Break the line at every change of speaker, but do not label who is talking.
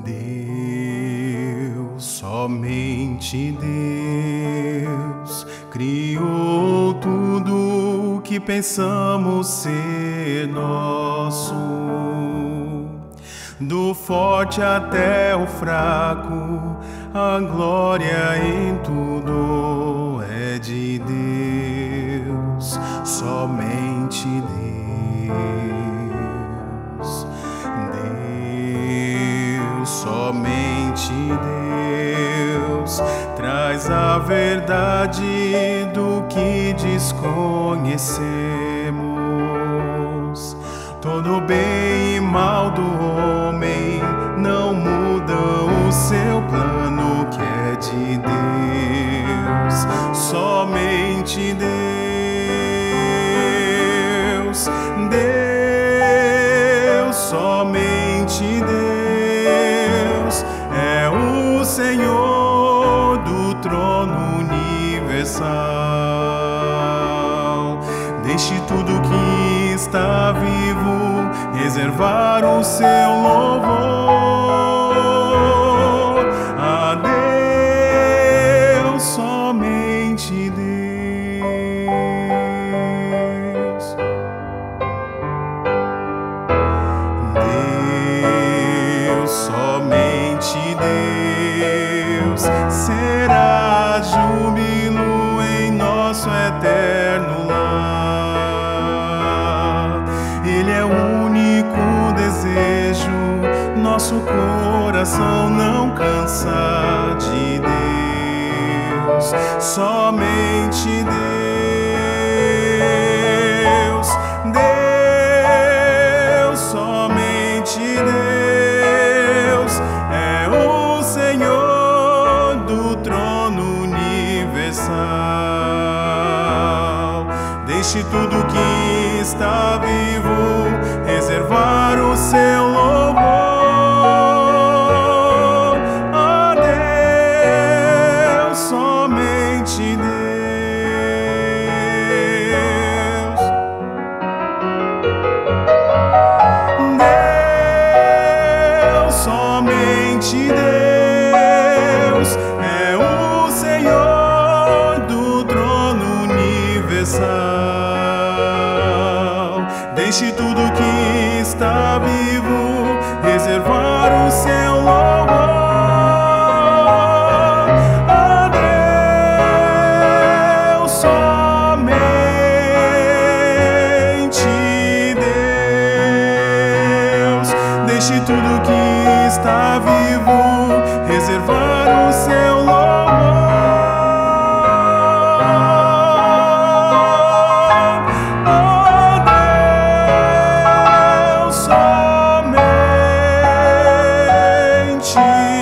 Deus, somente Deus, criou tudo que pensamos ser nosso. Do forte até o fraco, a glória em tudo é de Deus, somente Deus. Deus, somente Deus, traz a verdade do que desconhecemos. Todo bem e mal do homem não mudam o seu plano, que é de Deus, somente Deus. Deus, somente Deus, é o Senhor do trono universal. Deixe tudo que está vivo reservar o seu louvor a Deus, somente Deus. Deus, somente Deus, será júbilo em nosso eterno lar. Ele é o único desejo, nosso coração não cansa de Deus, somente Deus. Deus, somente Deus, é o Senhor do trono universal. Deixe tudo que está vivo reservar o seu louvor a Deus, somente Deus. Deus, somente Deus, é o Senhor do trono universal. Deixe tudo que está vivo reservar o seu louvor a Deus, somente Deus. Deixe tudo que está vivo reservar o seu louvor a Deus, somente